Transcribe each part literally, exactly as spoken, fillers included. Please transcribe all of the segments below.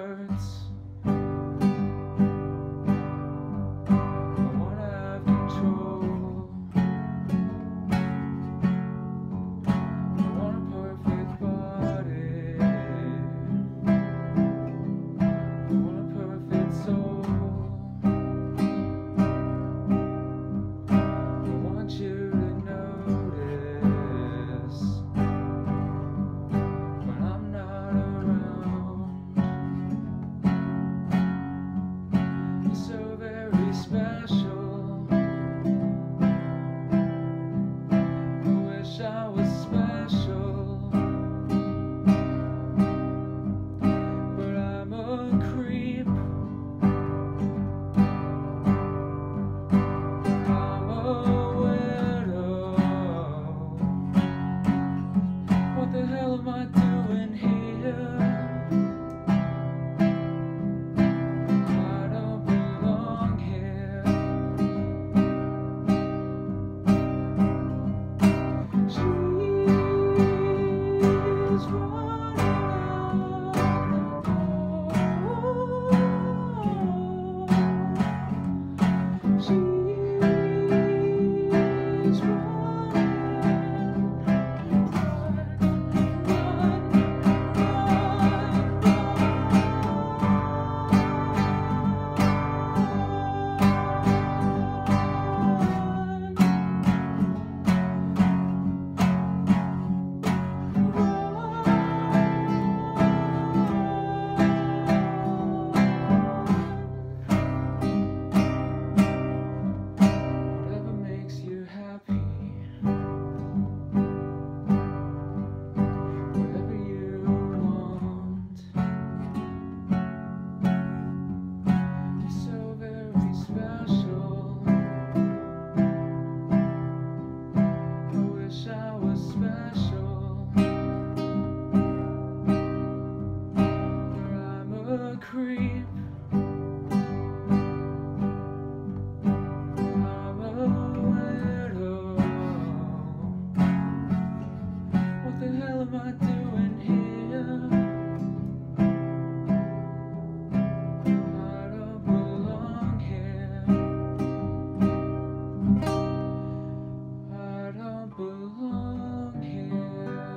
hurts. I wanna have control. I want a perfect body. I want a perfect soul. I want you to notice when I'm not around. You're so very special. I wish I was special, but I'm a creep. I'm a widow. What the hell am I doing here? I don't belong here. She's running out the door. She's whatever makes you happy, whatever you want. You're so very special. I wish I was special, but I'm a creep. I'm a widow. What the hell am I doing here? I don't belong here. I don't belong here.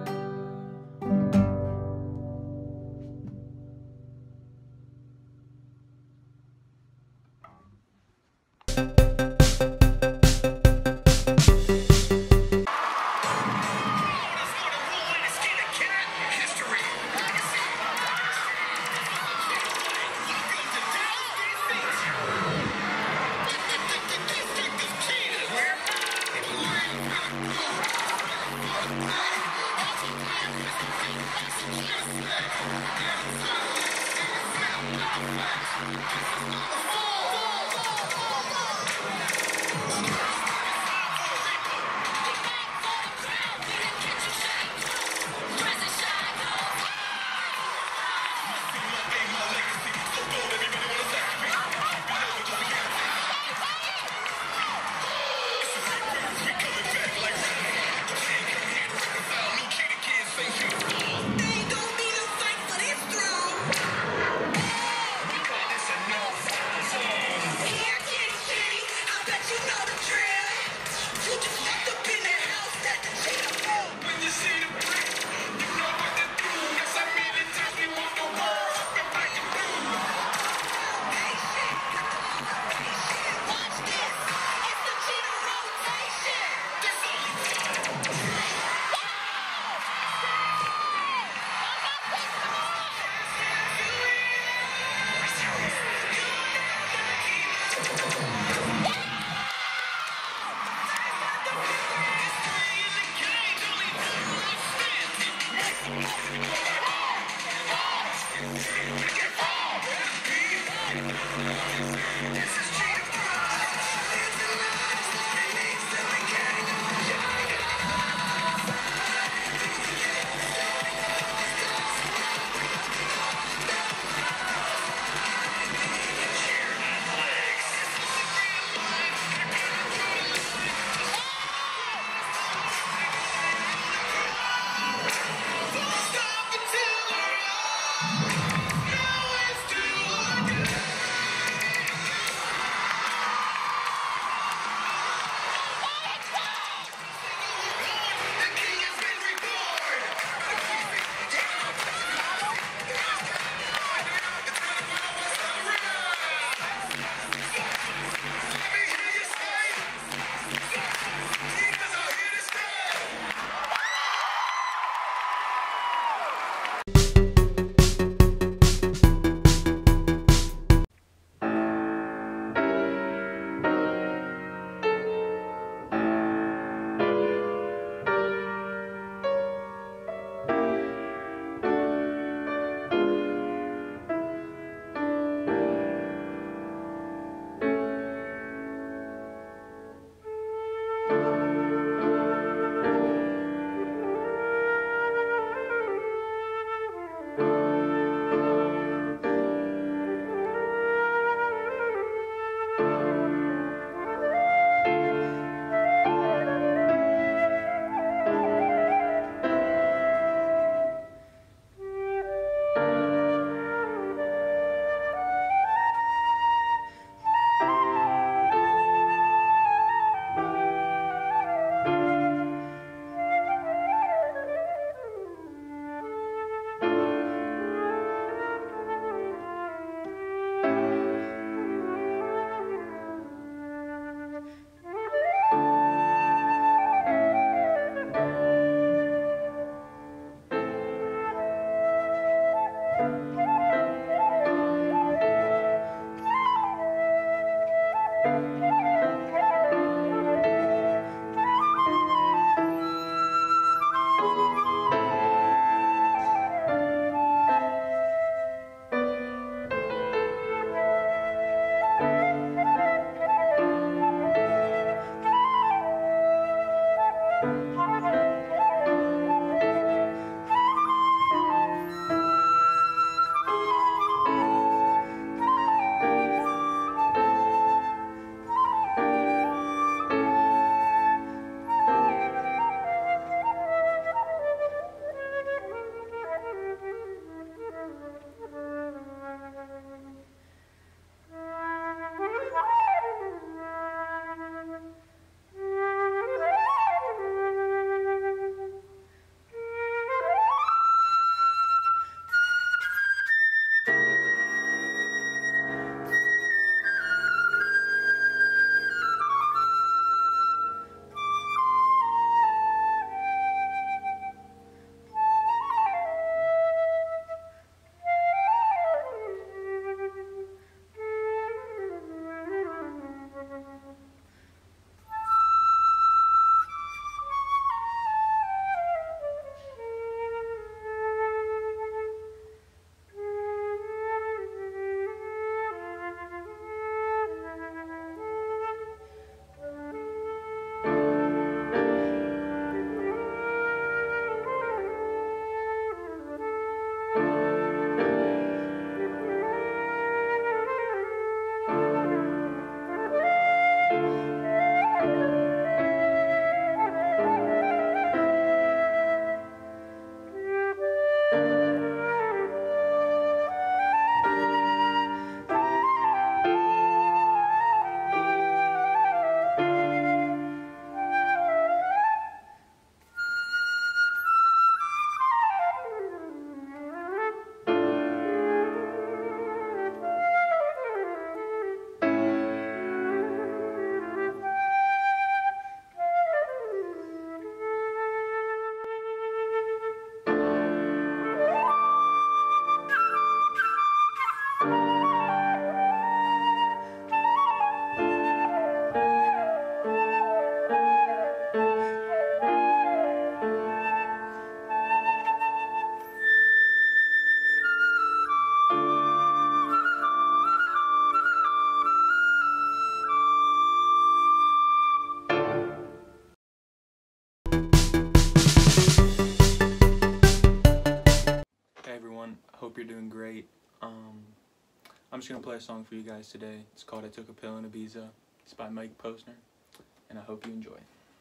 Hope you're doing great. Um, I'm just going to play a song for you guys today. It's called I Took a Pill in Ibiza. It's by Mike Posner, and I hope you enjoy.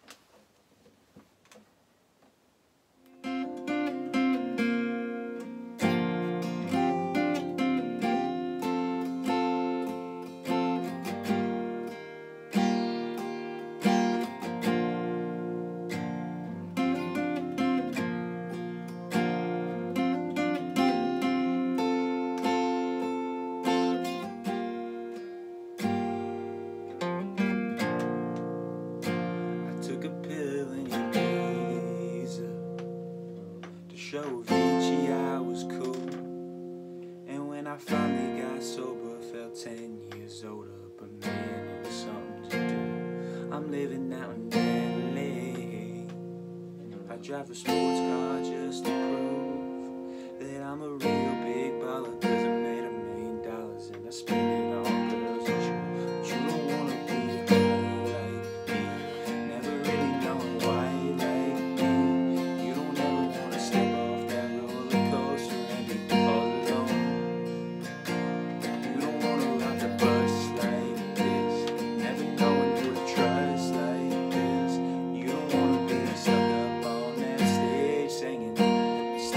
Show Vinci I was cool, and when I finally got sober, felt ten years older. But man, it was something to do. I'm living out in L A. I drive a sports car just to prove that I'm a real big baller, 'cause I made a million dollars and I spend it on girls and you. But you don't wanna be a guy like me, never really knowing why you like me. You don't ever wanna step off that roller coaster and be all alone. You don't wanna ride the bus like this, never knowing who to trust like this. You don't wanna be stuck up on that stage singing,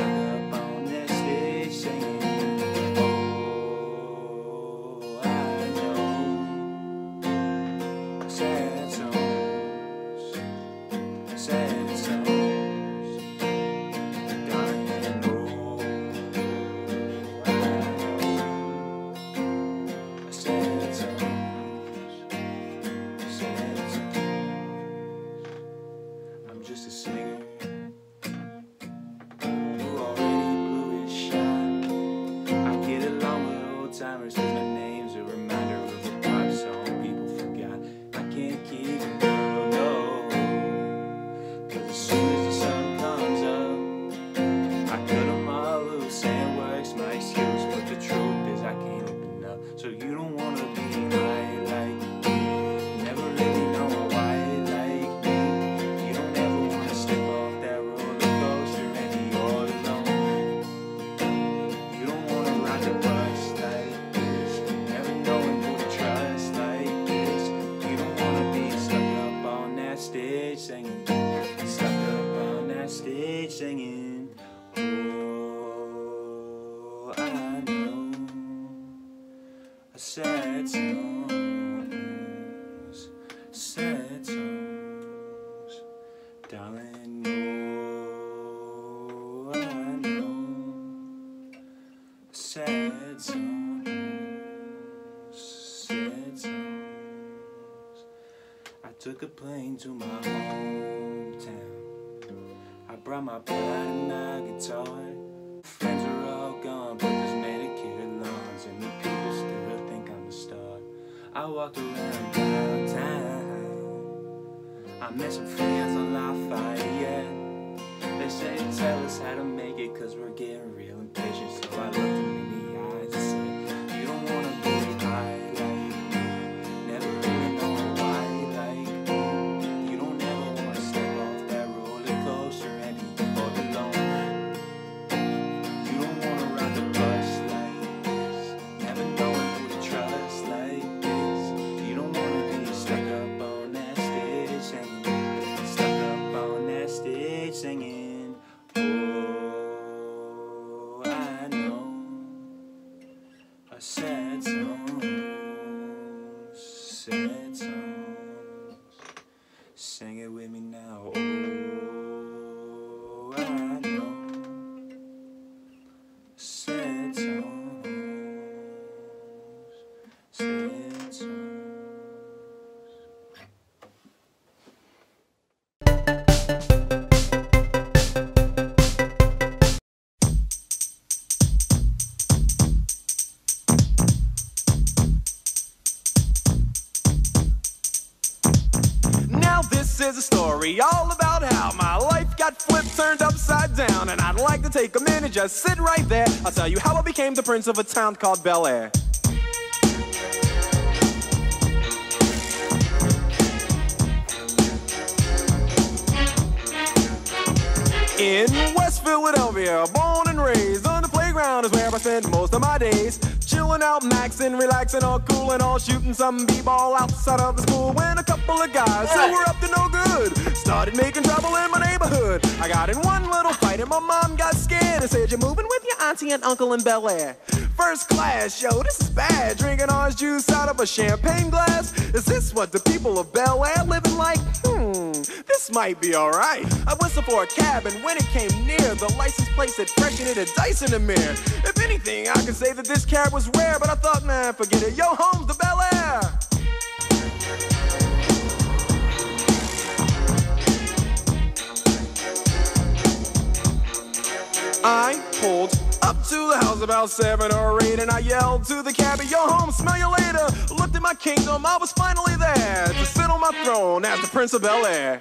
took a plane to my hometown. I brought my pride and my guitar. Friends are all gone, but there's manicured lawns, and the people still think I'm a star. I walked around downtown. I met some friends on Lafayette. They say tell us how to make it, cause we're getting real impatient. So I looked them in the eyes and said, you don't wanna be high like me, never really know why like me. You don't ever wanna step off that roller coaster and be all alone. You don't wanna ride the bus like this, never knowing who to trust like this. You don't wanna be stuck up on that stage singing, stuck up on that stage singing. Oh, I know a sad songs, sad songs. Sing it with me now. Oh, I know sad songs, sad songs. This is a story all about how my life got flipped, turned upside down, and I'd like to take a minute, just sit right there. I'll tell you how I became the prince of a town called Bel Air. In West Philadelphia, born and raised, on the playground is where I spent most of my days. Chilling out, maxing, relaxing, all cool and all, shooting some b-ball outside of the school, when a couple of guys who were up to no good started making trouble in my neighborhood. I got in one little fight and my mom got scared and said, you're moving with your auntie and uncle in Bel Air. First class, yo, this is bad, drinking orange juice out of a champagne glass. Is this what the people of Bel Air living like? Hmm, this might be alright. I whistled for a cab, and when it came near, the license plate said fresh and it had dice in the mirror. If anything, I could say that this cab was rare, but I thought, man, forget it. Yo, home's the Bel Air. I pulled up to the house about seven or eight, and I yelled to the cabbie, yo, home, smell you later. Looked at my kingdom, I was finally there to sit on my throne as the Prince of Bel Air.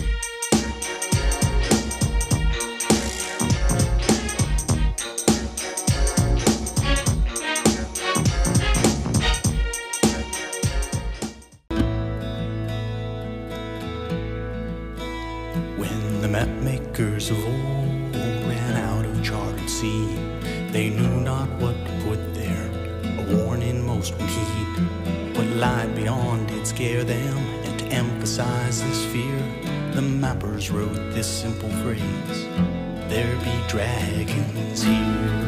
When the map makers of old ran out of charted sea, they knew not what to put there, a warning most would heed. What lied beyond did scare them, and to emphasize this fear, the mappers wrote this simple phrase, there be dragons here.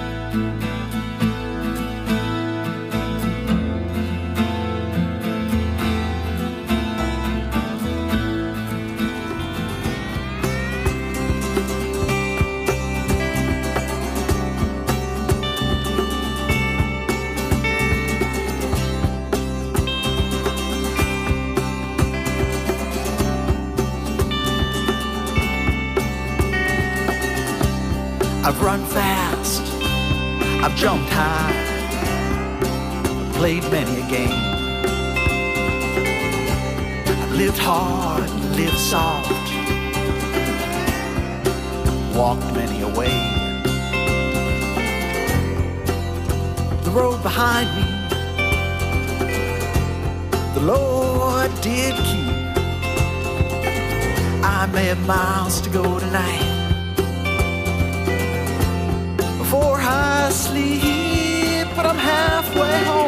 I've run fast, I've jumped high, played many a game. I've lived hard, lived soft, walked many a way. The road behind me, the Lord did keep. I may have miles to go tonight before I sleep, but I'm halfway home.